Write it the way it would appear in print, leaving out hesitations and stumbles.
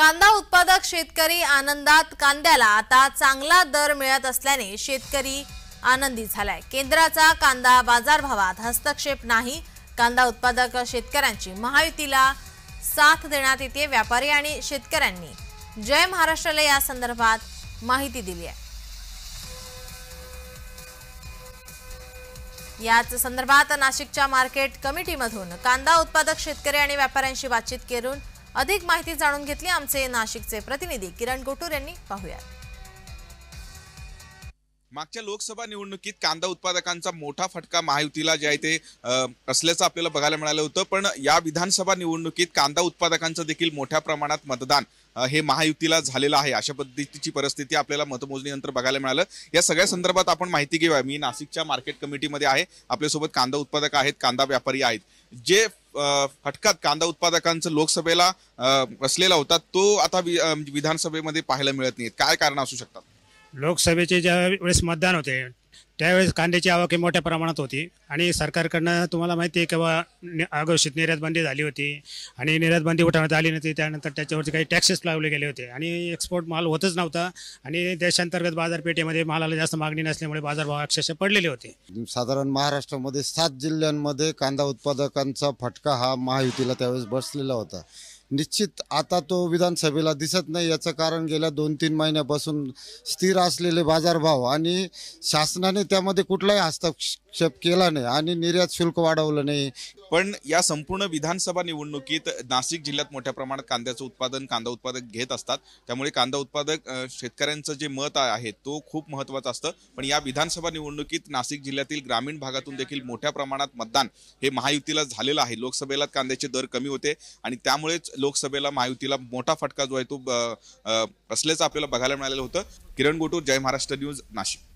कांदा उत्पादक शेतकरी आनंदात। कांद्याला आता चांगला दर मिळत असल्याने शेतकरी आनंदी झालाय। केंद्राचा कांदा बाजारभावात हस्तक्षेप नाही। कांदा उत्पादक शेतकऱ्यांची महायुतीला साथ देण्यात येते। व्यापारी आणि शेतकऱ्यांनी जय महाराष्ट्राला या संदर्भात माहिती दिली आहे। याच संदर्भात नाशिकच्या मार्केट कमिटीमधून कांदा उत्पादक शेतकरी आणि व्यापाऱ्यांशी बातचीत करून अधिक माहिती जाणून घेतली। आमचे नाशिकचे प्रतिनिधी किरण गोटूर यांनी पाहूया। मागच्या लोकसभा निवडणुकीत कांदा उत्पादकांचा मोठा फटका महायुतीला जे आहे ते असल्याचं आपल्याला बघायला मिळालं होतं, पण या विधानसभा निवडणुकीत कांदा उत्पादकांचं देखील मोठ्या प्रमाणात मतदान हे महायुतीला झालेलं आहे। अशा पद्धतीची परिस्थिती आपल्याला मतमोजणीनंतर बघायला मिळालं। या सगळ्या संदर्भात आपण माहिती घेऊया। मी नाशिकच्या मार्केट कमिटीमध्ये आहे, आपल्यासोबत कांदा उत्पादक आहेत, कांदा व्यापारी आहेत। जे फटकात कांदा उत्पादकांचं लोकसभेला असलेला होता तो आता विधानसभेमध्ये पाहायला मिळत नाही। काय कारण असू शकतात? लोकसभेचे ज्या वेळेस मतदान होते त्यावेळेस कांद्याची आवक मोठ्या प्रमाणात होती आणि सरकारकडनं तुम्हाला माहिती आहे की अघोषित निर्यात बंदी झाली होती आणि निर्यात बंदी उठवण्यात आली नव्हती। त्यानंतर त्याच्यावरती काही टॅक्सेस लावले गेले होते आणि एक्सपोर्ट माल होतच नव्हता आणि देशांतर्गत बाजारपेठेमध्ये मालाला जास्त मागणी नसल्यामुळे बाजारभाव अक्षरशः पडलेले होते। साधारण महाराष्ट्रामध्ये 7 जिल्ह्यांमध्ये कांदा उत्पादकांचा फटका हा महायुतीला त्यावेळेस बसलेला होता। निश्चित आता तो विधानसभेला दिसत नाही। याचं कारण गेल्या 2-3 महिन्यापासून स्थिर असलेले बाजारभाव आणि शासनाने त्यामध्ये कुठलाही हस्तक्षेप केला नाही आणि निर्यात शुल्क वाढवलं नाही। पण या संपूर्ण विधानसभा निवडणुकीत नाशिक जिल्ह्यात मोठ्या प्रमाणात कांद्याचं उत्पादन कांदा उत्पादक घेत असतात, त्यामुळे कांदा उत्पादक शेतकऱ्यांचं जे मत आहे तो खूप महत्त्वाचं असतं। पण या विधानसभा निवडणुकीत नाशिक जिल्ह्यातील ग्रामीण भागातून देखील मोठ्या प्रमाणात मतदान हे महायुतीला झालेलं आहे। लोकसभेला कांद्याचे दर कमी होते आणि त्यामुळेच लोकसभेला महायुतीला मोठा फटका जो आहे तो असल्याचं आपल्याला बघायला मिळालेलं होतं। किरण गोटूर, जय महाराष्ट्र न्यूज, नाशिक।